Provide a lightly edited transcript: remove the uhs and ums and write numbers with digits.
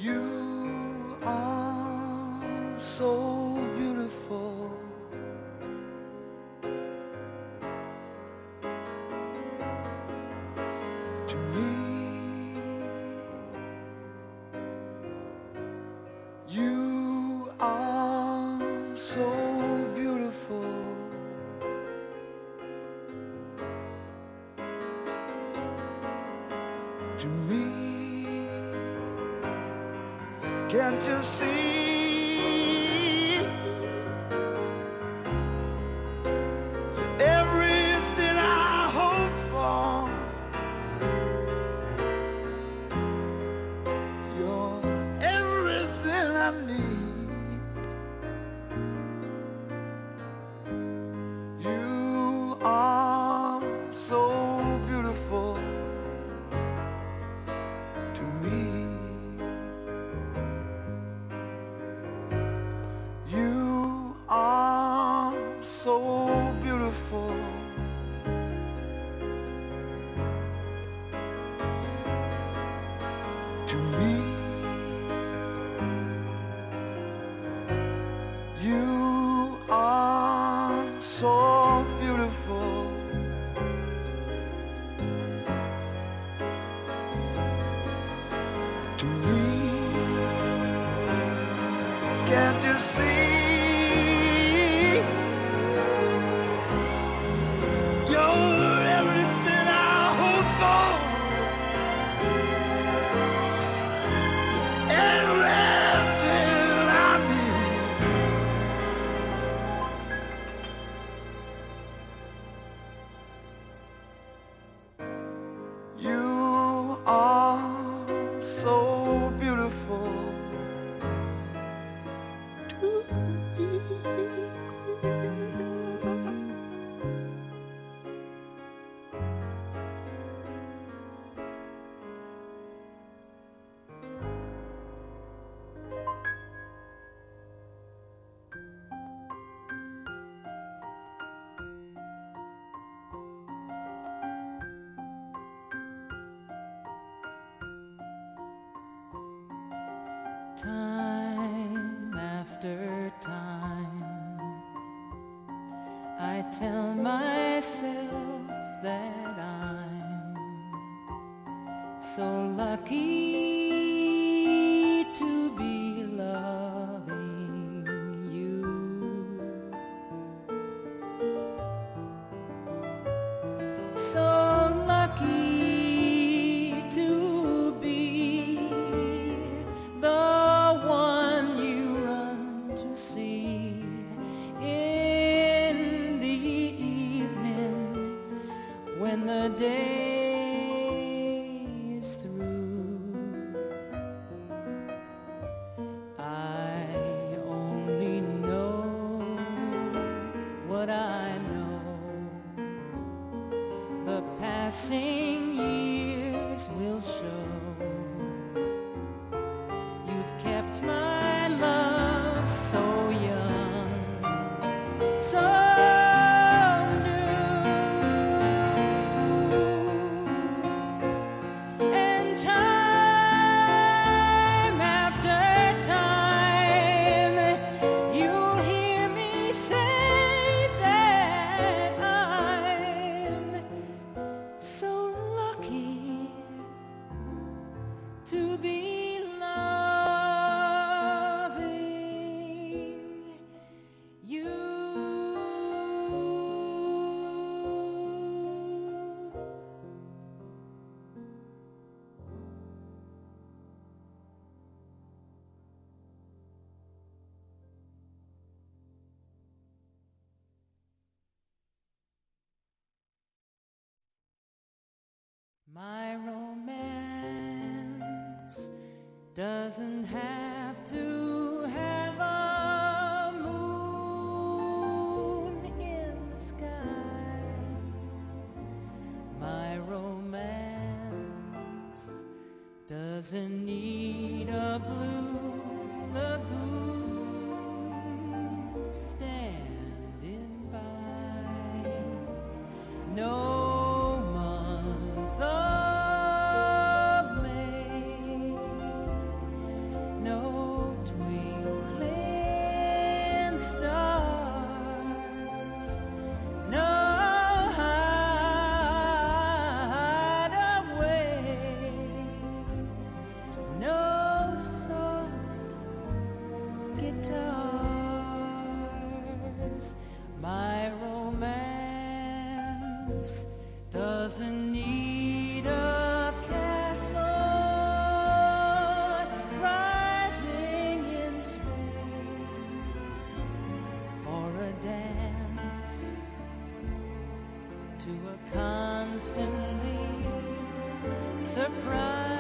You are so beautiful. To me, you are so beautiful. To me, can't you see? You're everything I hope for. You're everything I need. You are so beautiful to me. You are so beautiful. To me, you are so beautiful. To me, can't you see? You're everything I hope for. Everything I need. You are so beautiful to me. Time after time, I tell myself that I'm so lucky to be loving you. So lucky to be the one you run to see in the evening when the day is through. I only know what I know. The passing years will show. You've kept my love so young, so new. And time after time, you'll hear me say that I'm so lucky to be loving you. My romance doesn't have to have a moon in the sky. My romance doesn't need a blue lagoon standing by. No month of May cry.